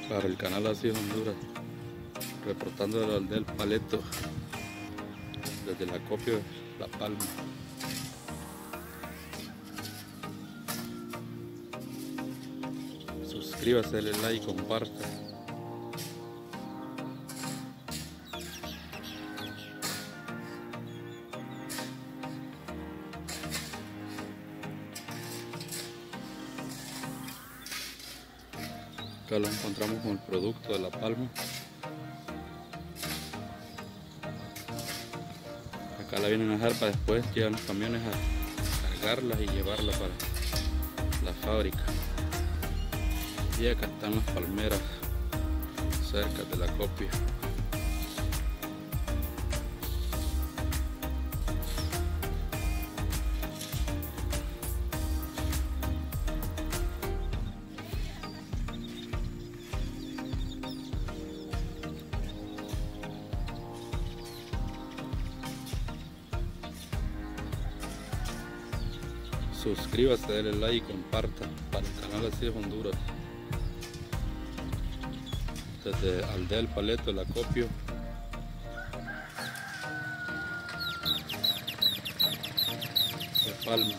Para el canal Así es Honduras, reportando del Paleto desde el acopio La Palma. Suscríbase, dale like y comparta. Acá lo encontramos con el producto de La Palma. Acá la vienen a dejar para después llegan los camiones a cargarlas y llevarlas para la fábrica. Y acá están las palmeras cerca del acopio. Suscríbase, dale like y comparta para el canal Así es Honduras. Desde Aldea El Paleto, el acopio. De Palma.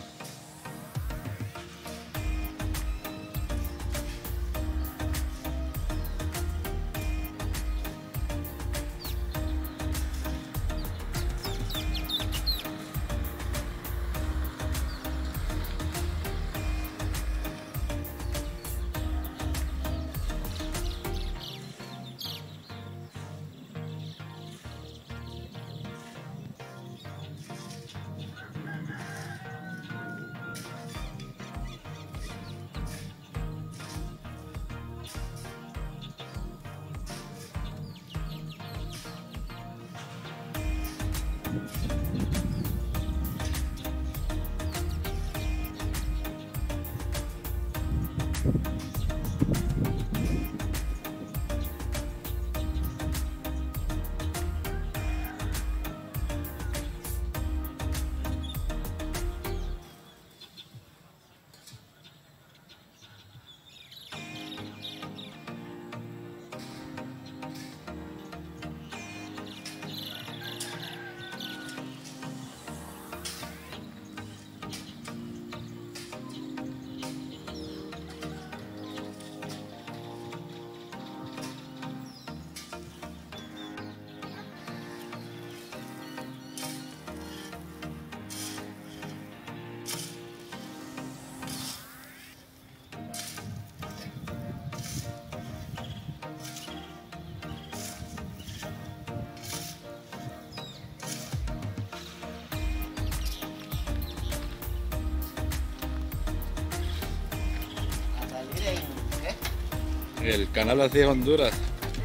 El canal Así es Honduras.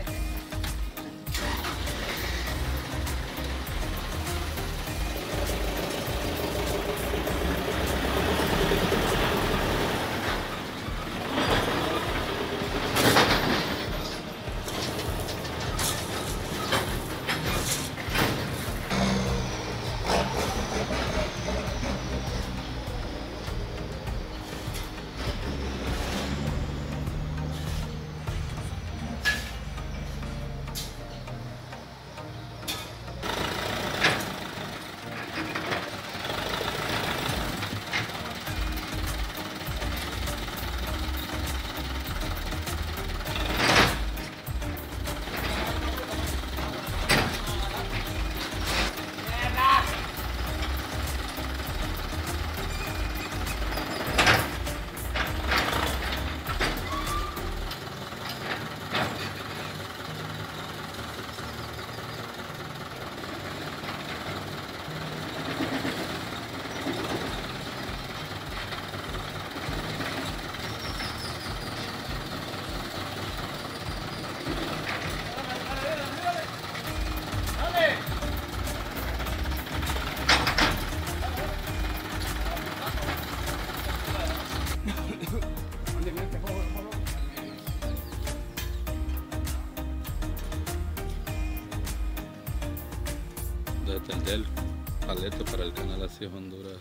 Desde el Paleto para el canal Así es Honduras.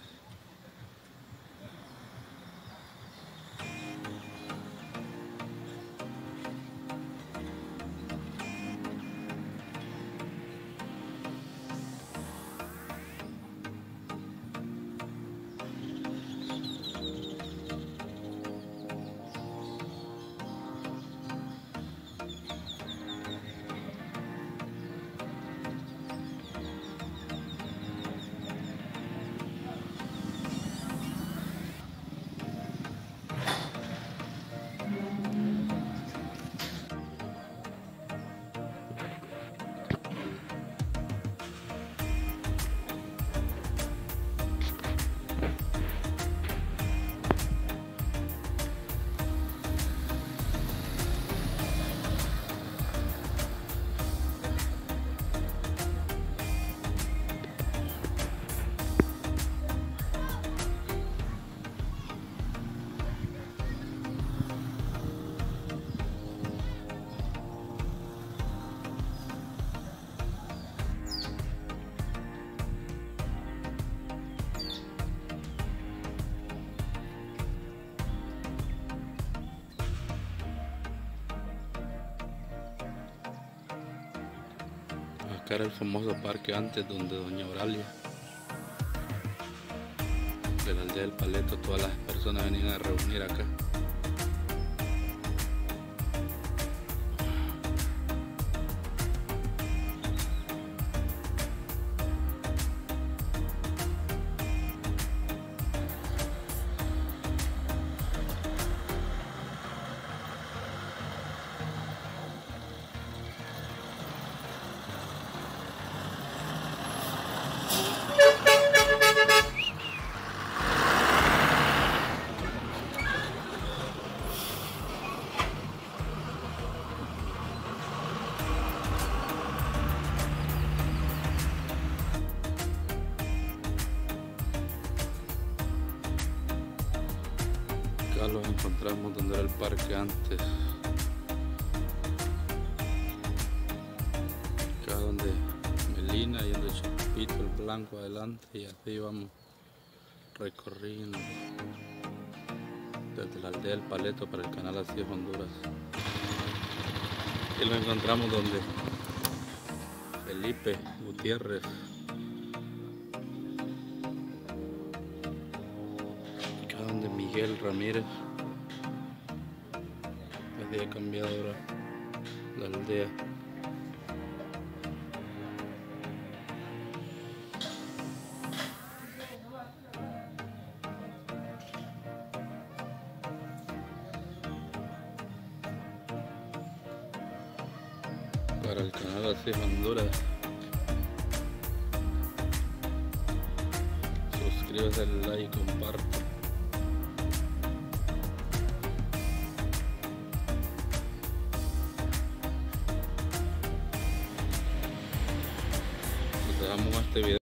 Acá era el famoso parque antes donde doña Oralia, de la aldea del Paleto, todas las personas venían a reunir acá. Acá los encontramos donde era el parque antes. Acá donde Melina y donde Chapito el Blanco adelante, y así vamos recorriendo desde la aldea del Paleto para el canal Así es Honduras. Y lo encontramos donde Felipe Gutiérrez, acá donde Miguel Ramírez. Había cambiado ahora la aldea. Para el canal Así es Honduras, suscríbase, dale like y comparte. Nos dejamos este video.